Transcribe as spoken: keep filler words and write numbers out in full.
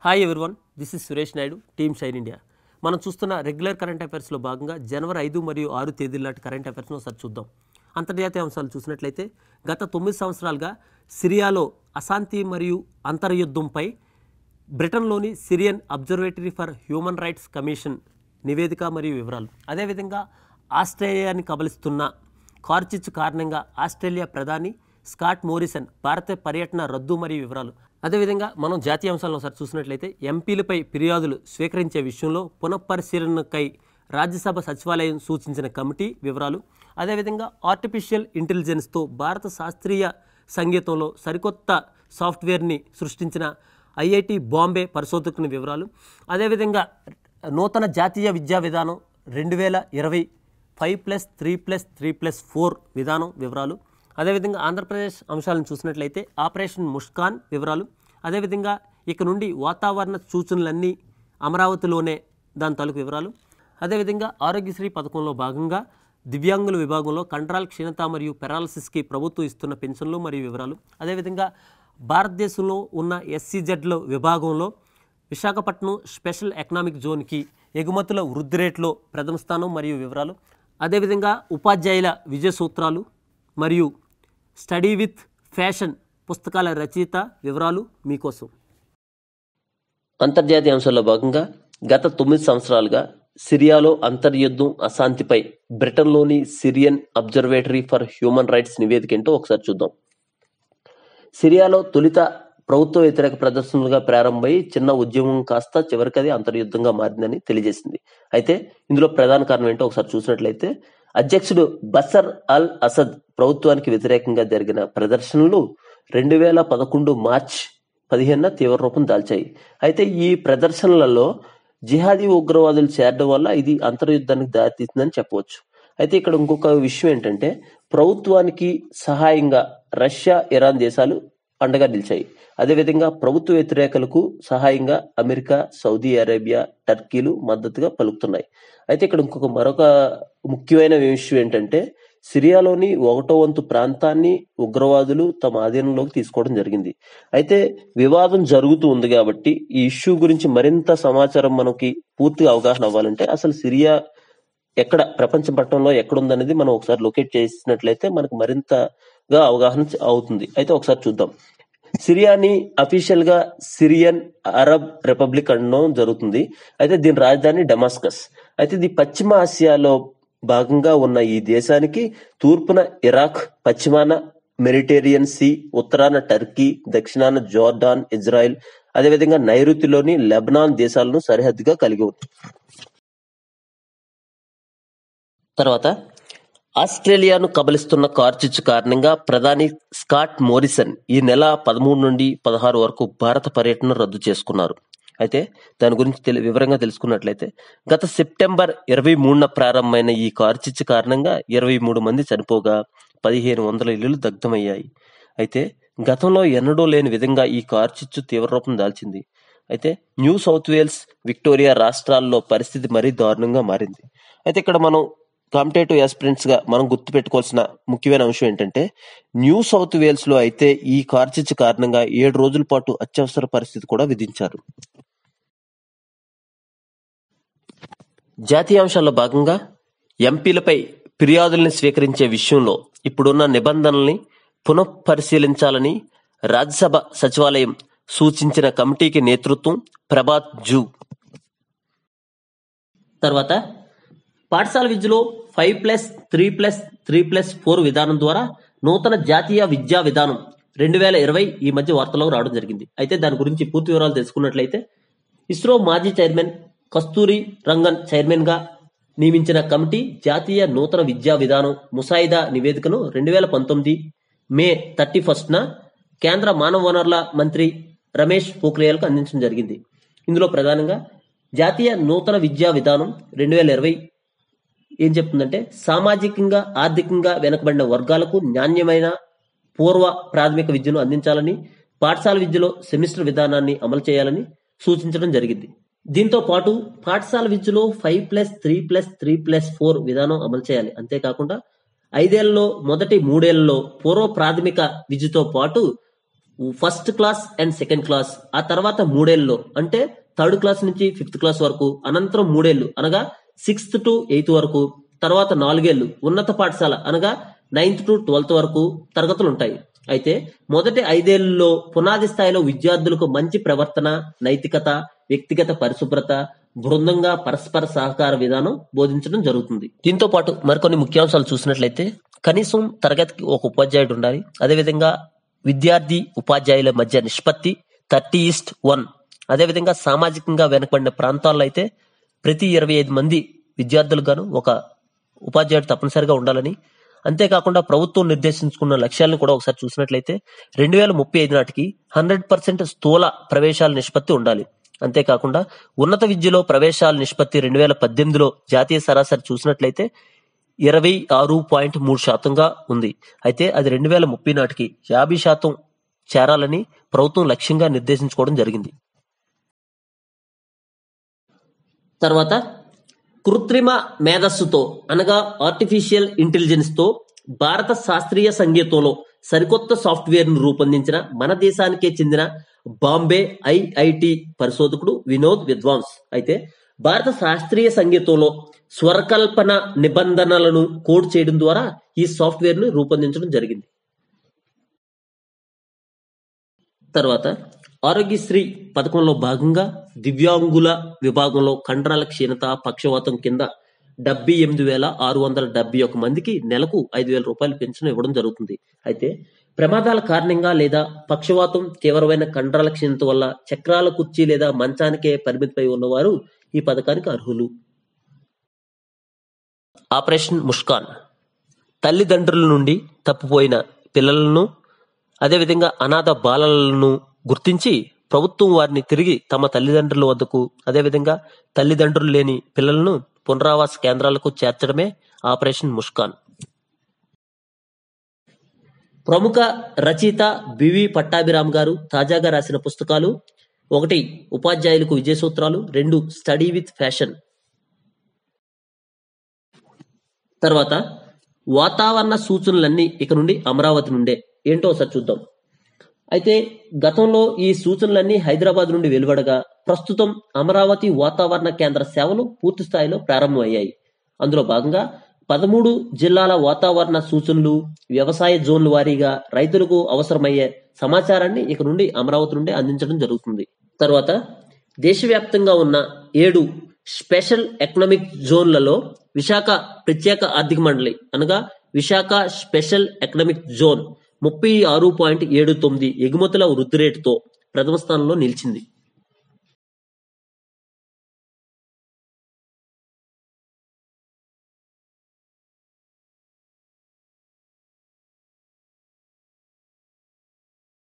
Hi everyone, this is Suresh Naidu, team shine India. మనం చూస్తున్న regular current అఫైర్స్లో భాగంగా జనవరి ఐదు మరియు ఆరు తేదీల నాటి కరెంట్ అఫైర్స్ను ఒకసారి చూద్దాం. అంతర్జాతీయ అంశాలు చూసినట్లయితే గత తొమ్మిది సంవత్సరాలుగా సిరియాలో అశాంతి మరియు అంతర్యుద్ధంపై బ్రిటన్లోని Syrian observatory for human rights commission నివేదిక మరియు వివరాలు. అదేవిధంగా ఆస్ట్రేలియాని కబలిస్తున్న కార్చిచ్చు కారణంగా ఆస్ట్రేలియా ప్రధాని స్కాట్ మోరిసన్ భారత పర్యటన రద్దు మరియు వివరాలు. అదేవిధంగా మనం జాతీయ అంశాలను ఒకసారి చూసినట్లయితే ఎంపీలపై ఫిర్యాదులు స్వీకరించే విషయంలో పునఃపరిశీలనకై రాజ్యసభ సచివాలయం సూచించిన కమిటీ వివరాలు. అదేవిధంగా ఆర్టిఫిషియల్ ఇంటెలిజెన్స్తో భారత శాస్త్రీయ సంగీతంలో సరికొత్త సాఫ్ట్వేర్ని సృష్టించిన ఐఐటి బాంబే పరిశోధకుని వివరాలు. అదేవిధంగా నూతన జాతీయ విద్యా విధానం రెండు వేల ఇరవై five plus three plus three plus four విధానం వివరాలు. అదేవిధంగా ఆంధ్రప్రదేశ్ అంశాలను చూసినట్లయితే ఆపరేషన్ ముస్కాన్ వివరాలు. అదేవిధంగా ఇక నుండి వాతావరణ సూచనలన్నీ అమరావతిలోనే దాని తాలూకు వివరాలు. అదేవిధంగా ఆరోగ్యశ్రీ పథకంలో భాగంగా దివ్యాంగుల విభాగంలో కండరాల క్షీణత మరియు పెరాలసిస్కి ప్రభుత్వం ఇస్తున్న పెన్షన్లు మరియు వివరాలు. అదేవిధంగా భారతదేశంలో ఉన్న ఎస్సీజెడ్ల విభాగంలో విశాఖపట్నం స్పెషల్ ఎకనామిక్ జోన్కి ఎగుమతుల వృద్ధి రేట్లో ప్రథమ స్థానం మరియు వివరాలు. అదేవిధంగా ఉపాధ్యాయుల విజయ సూత్రాలు మరియు స్టడీ విత్ ఫ్యాషన్ పుస్తకాల రచయిత వివరాలు మీకోసం. అంతర్జాతీయ అంశాల్లో భాగంగా గత తొమ్మిది సంవత్సరాలుగా సిరియాలో అంతర్యుద్ధం అశాంతిపై బ్రిటన్లోని Syrian observatory for human rights నివేదిక ఏంటో ఒకసారి చూద్దాం. సిరియాలో తొలిత ప్రభుత్వ వ్యతిరేక ప్రదర్శనలుగా ప్రారంభమై చిన్న ఉద్యమం కాస్త చివరికి అది అంతర్యుద్ధంగా మారిందని తెలియజేసింది. అయితే ఇందులో ప్రధాన కారణం ఏంటో ఒకసారి చూసినట్లయితే అధ్యక్షుడు బషర్ అల్ అసద్ ప్రభుత్వానికి వ్యతిరేకంగా జరిగిన ప్రదర్శనలు రెండు వేల పదకొండు మార్చ్ పదిహేనున తీవ్ర రూపం దాల్చాయి. అయితే ఈ ప్రదర్శనలలో జిహాదీ ఉగ్రవాదులు చేరడం వల్ల ఇది అంతర్యుద్ధానికి దారితీసిందని చెప్పవచ్చు. అయితే ఇక్కడ ఇంకొక విషయం ఏంటంటే ప్రభుత్వానికి సహాయంగా రష్యా, ఇరాన్ దేశాలు అండగా నిలిచాయి. అదేవిధంగా ప్రభుత్వ వ్యతిరేకలకు సహాయంగా అమెరికా, సౌదీ అరేబియా, టర్కీలు మద్దతుగా పలుకుతున్నాయి. అయితే ఇక్కడ ఇంకొక మరొక ముఖ్యమైన విషయం ఏంటంటే సిరియాలోని ఒకటో వంతు ప్రాంతాన్ని ఉగ్రవాదులు తమ ఆధీనంలోకి తీసుకోవడం జరిగింది. అయితే వివాదం జరుగుతూ ఉంది కాబట్టి ఈ ఇష్యూ గురించి మరింత సమాచారం మనకి పూర్తిగా అవగాహన అవ్వాలంటే అసలు సిరియా ఎక్కడ ప్రపంచ పట్టణంలో ఎక్కడుందనేది మనం ఒకసారి లొకేట్ చేసినట్లయితే మనకు మరింతగా అవగాహన అవుతుంది. అయితే ఒకసారి చూద్దాం. సిరియాని అఫీషియల్ గా సిరియన్ అరబ్ రిపబ్లిక్ అనడం జరుగుతుంది. అయితే దీని రాజధాని డమాస్కస్. అయితే ఇది పశ్చిమ ఆసియాలో భాగంగా ఉన్న ఈ దేశానికి తూర్పున ఇరాక్, పశ్చిమాన మెడిటేరియన్ సీ, ఉత్తరాన టర్కీ, దక్షిణాన జోర్డాన్, ఇజ్రాయెల్, అదేవిధంగా నైరుతిలోని లెబనాన్ దేశాలను సరిహద్దుగా కలిగి ఉంది. తర్వాత ఆస్ట్రేలియాను కబలిస్తున్న కార్చిచ్చు కారణంగా ప్రధాని స్కాట్ మోరిసన్ ఈ నెల పదమూడు నుండి పదహారు వరకు భారత పర్యటన రద్దు చేసుకున్నారు. అయితే దాని గురించి తెలి వివరంగా తెలుసుకున్నట్లయితే గత సెప్టెంబర్ ఇరవై మూడున ప్రారంభమైన ఈ కార్చిచ్చు కారణంగా ఇరవై మూడు మంది చనిపోగా పదిహేను వందల ఇళ్లు దగ్ధమయ్యాయి. అయితే గతంలో ఎన్నడూ లేని విధంగా ఈ కార్చిచ్చు తీవ్ర రూపం దాల్చింది. అయితే న్యూ సౌత్ వేల్స్, విక్టోరియా రాష్ట్రాల్లో పరిస్థితి మరీ దారుణంగా మారింది. అయితే ఇక్కడ మనం కాంపిటేటివ్ ఆస్పిరెంట్స్ గా మనం గుర్తు పెట్టుకోవాల్సిన ముఖ్యమైన అంశం ఏంటంటే న్యూ సౌత్ వేల్స్ లో అయితే ఈ కార్చిచ్చు కారణంగా ఏడు రోజుల పాటు అత్యవసర పరిస్థితి కూడా విధించారు. జాతీయ అంశాల్లో భాగంగా ఎంపీలపై ఫిర్యాదుల్ని స్వీకరించే విషయంలో ఇప్పుడున్న నిబంధనల్ని పునఃపరిశీలించాలని రాజ్యసభ సచివాలయం సూచించిన కమిటీకి నేతృత్వం ప్రభాత్ జూ. తర్వాత పాఠశాల విద్యలో five plus three plus three plus four విధానం ద్వారా నూతన జాతీయ విద్యా విధానం రెండు వేల ఇరవై ఈ మధ్య వార్తల్లో రావడం జరిగింది. అయితే దాని గురించి పూర్తి వివరాలు తెలుసుకున్నట్లయితే ఇస్రో మాజీ చైర్మన్ కస్తూరి రంగన్ చైర్మన్ గా నియమించిన కమిటీ జాతీయ నూతన విద్యా విధానం ముసాయిదా నివేదికను రెండు వేల పంతొమ్మిది మే థర్టీ ఫస్ట్న కేంద్ర మానవ వనరుల మంత్రి రమేష్ పోఖ్రియాల్కు అందించడం జరిగింది. ఇందులో ప్రధానంగా జాతీయ నూతన విద్యా విధానం రెండు వేల ఇరవై ఏం చెప్తుందంటే సామాజికంగా, ఆర్థికంగా వెనుకబడిన వర్గాలకు నాణ్యమైన పూర్వ ప్రాథమిక విద్యను అందించాలని, పాఠశాల విద్యలో సెమిస్టర్ విధానాన్ని అమలు చేయాలని సూచించడం జరిగింది. దీంతో పాటు పాఠశాల విద్యలో five plus three plus three plus four విధానం అమలు చేయాలి. అంతేకాకుండా ఐదేళ్లలో మొదటి మూడేళ్లలో పూర్వ ప్రాథమిక విద్యతో పాటు first class and second class, ఆ తర్వాత మూడేళ్ళలో అంటే థర్డ్ క్లాస్ నుంచి ఫిఫ్త్ క్లాస్ వరకు, అనంతరం మూడేళ్లు అనగా సిక్స్త్ టు ఎయిత్ వరకు, తర్వాత నాలుగేళ్లు ఉన్నత పాఠశాల అనగా నైన్త్ టు ట్వెల్త్ వరకు తరగతులు ఉంటాయి. అయితే మొదటి ఐదేళ్లలో పునాది స్థాయిలో విద్యార్థులకు మంచి ప్రవర్తన, నైతికత, వ్యక్తిగత పరిశుభ్రత, బృందంగా పరస్పర సహకార విధానం బోధించడం జరుగుతుంది. దీంతో పాటు మరికొన్ని ముఖ్యాంశాలు చూసినట్లయితే కనీసం తరగతికి ఒక ఉపాధ్యాయుడు ఉండాలి. అదేవిధంగా విద్యార్థి ఉపాధ్యాయుల మధ్య నిష్పత్తి థర్టీ ఈస్ట్ వన్. అదేవిధంగా సామాజికంగా వెనుకబడిన ప్రాంతాల్లో అయితే ప్రతి ఇరవై ఐదు మంది విద్యార్థులకు గాను ఒక ఉపాధ్యాయుడు తప్పనిసరిగా ఉండాలని, అంతేకాకుండా ప్రభుత్వం నిర్దేశించుకున్న లక్ష్యాలను కూడా ఒకసారి చూసినట్లయితే రెండు వేల ముప్పై ఐదు నాటికి హండ్రెడ్ పర్సెంట్ స్థూల ప్రవేశాల నిష్పత్తి ఉండాలి. అంతేకాకుండా ఉన్నత విద్యలో ప్రవేశాల నిష్పత్తి రెండు వేల పద్దెనిమిదిలో జాతీయ సరాసరి చూసినట్లయితే ఇరవై ఆరు పాయింట్ మూడు శాతంగా ఉంది. అయితే అది రెండు వేల ముప్పై నాటికి యాభై శాతం చేరాలని ప్రభుత్వం లక్ష్యంగా నిర్దేశించుకోవడం జరిగింది. తర్వాత కృత్రిమ మేధస్సుతో అనగా ఆర్టిఫిషియల్ ఇంటెలిజెన్స్ తో భారత శాస్త్రీయ సంగీతంలో సరికొత్త సాఫ్ట్వేర్ ను రూపొందించిన మన దేశానికే చెందిన బాంబే ఐఐటి పరిశోధకుడు వినోద్ విద్వాంస్. అయితే భారత శాస్త్రీయ సంగీతంలో స్వరకల్పన నిబంధనలను కోడ్ చేయడం ద్వారా ఈ సాఫ్ట్వేర్ ను రూపొందించడం జరిగింది. తర్వాత ఆరోగ్యశ్రీ పథకంలో భాగంగా దివ్యాంగుల విభాగంలో కండరాల క్షీణత, పక్షవాతం కింద డెబ్బై ఎనిమిది వేల ఆరు వందల డెబ్బై ఒక మందికి నెలకు ఐదు వేల రూపాయలు పెన్షన్ ఇవ్వడం జరుగుతుంది. అయితే ప్రమాదాల కారణంగా లేదా పక్షవాతం, తీవ్రమైన కండరాల క్షీణత వల్ల చక్రాల కుర్చీ లేదా మంచానికే పరిమితిపై ఉన్నవారు ఈ పథకానికి అర్హులు. ఆపరేషన్ ముస్కాన్ తల్లిదండ్రుల నుండి తప్పిపోయిన పిల్లలను, అదేవిధంగా అనాథ బాలలను గుర్తించి ప్రభుత్వం వారిని తిరిగి తమ తల్లిదండ్రుల వద్దకు, అదేవిధంగా తల్లిదండ్రులు లేని పిల్లలను పునరావాస కేంద్రాలకు చేర్చడమే ఆపరేషన్ ముస్కాన్. ప్రముఖ రచయిత బివి పట్టాభిరామ్ గారు తాజాగా రాసిన పుస్తకాలు: ఒకటి ఉపాధ్యాయులకు విజయ సూత్రాలు, రెండు స్టడీ విత్ ఫ్యాషన్. తర్వాత వాతావరణ సూచనలన్నీ ఇక నుండి అమరావతి నుండే. ఏంటో ఒకసారి చూద్దాం. అయితే గతంలో ఈ సూచనలన్నీ హైదరాబాద్ నుండి వెలువడగా ప్రస్తుతం అమరావతి వాతావరణ కేంద్ర సేవలు పూర్తి స్థాయిలో ప్రారంభమయ్యాయి. అందులో భాగంగా పదమూడు జిల్లాల వాతావరణ సూచనలు, వ్యవసాయ జోన్ల వారీగా రైతులకు అవసరమయ్యే సమాచారాన్ని ఇక నుండి అమరావతి నుండి అందించడం జరుగుతుంది. తర్వాత దేశవ్యాప్తంగా ఉన్న ఏడు స్పెషల్ ఎకనామిక్ జోన్లలో విశాఖ ప్రత్యేక ఆర్థిక మండలి అనగా విశాఖ స్పెషల్ ఎకనామిక్ జోన్ ముప్పై ఆరు పాయింట్ ఏడు తొమ్మిది ఎగుమతుల వృద్ధి రేటుతో ప్రథమ స్థానంలో నిలిచింది.